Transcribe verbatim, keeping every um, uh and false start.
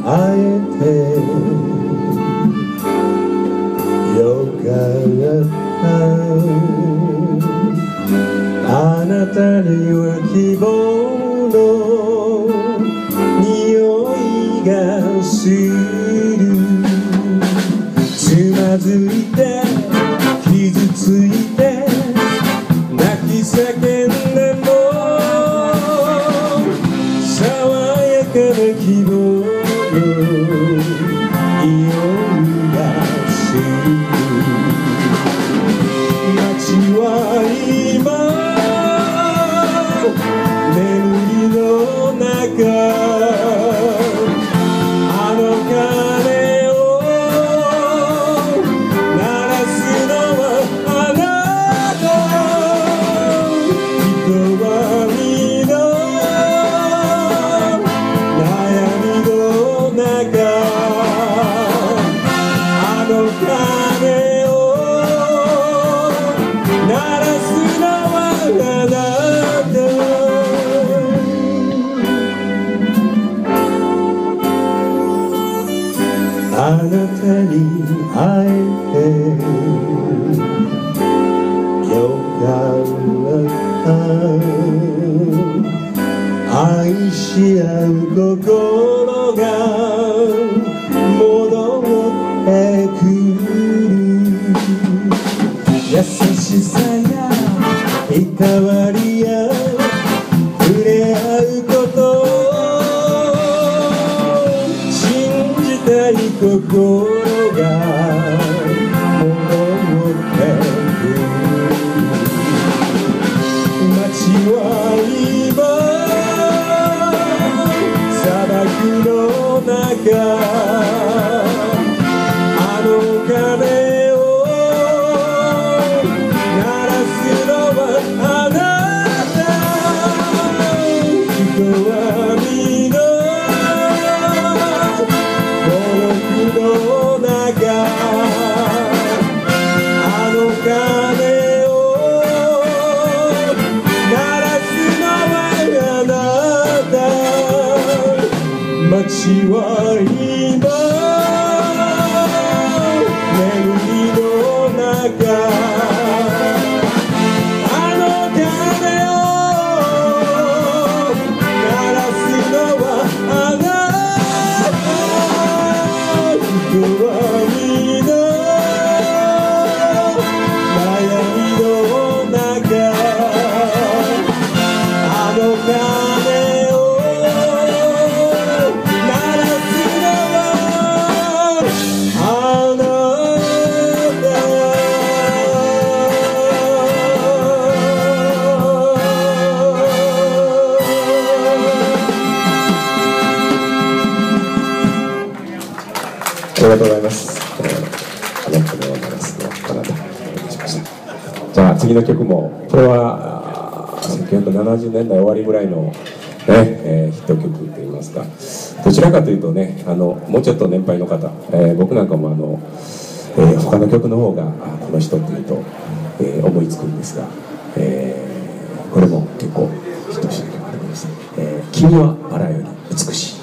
会えてよかったあなたには希望の匂いがするつまずいて傷ついて泣き叫んでも爽やかな希望の匂いがする街は今眠りの中あの鐘を鳴らすのはあなた人は皆悩みの中あの鐘を鳴らすのはあなたあなたに会えてよかった愛し合う心が戻ってくる優しさやいたわりや触れ合うこと信じたい心が戻ってくる街は今砂漠の中あの鐘を鳴らすのはあなた人は皆孤独の中あの鐘を鳴らすのはあなた街は今眠りの中あの鐘を鳴らすのはあなた人は皆悩みの中あの鐘を鳴らすのはあなありがとうございます。あの鐘を鳴らすのあなたお願いしました。じゃあ次の曲もこれはせんきゅうひゃくななじゅうねんだい終わりぐらいの、ねえー、ヒット曲といいますかどちらかというとねあのもうちょっと年配の方、えー、僕なんかもあの、えー、他の曲の方がこの人っていうと、えー、思いつくんですが、えー、これも結構ヒットした曲です、えー、君はバラより美しい。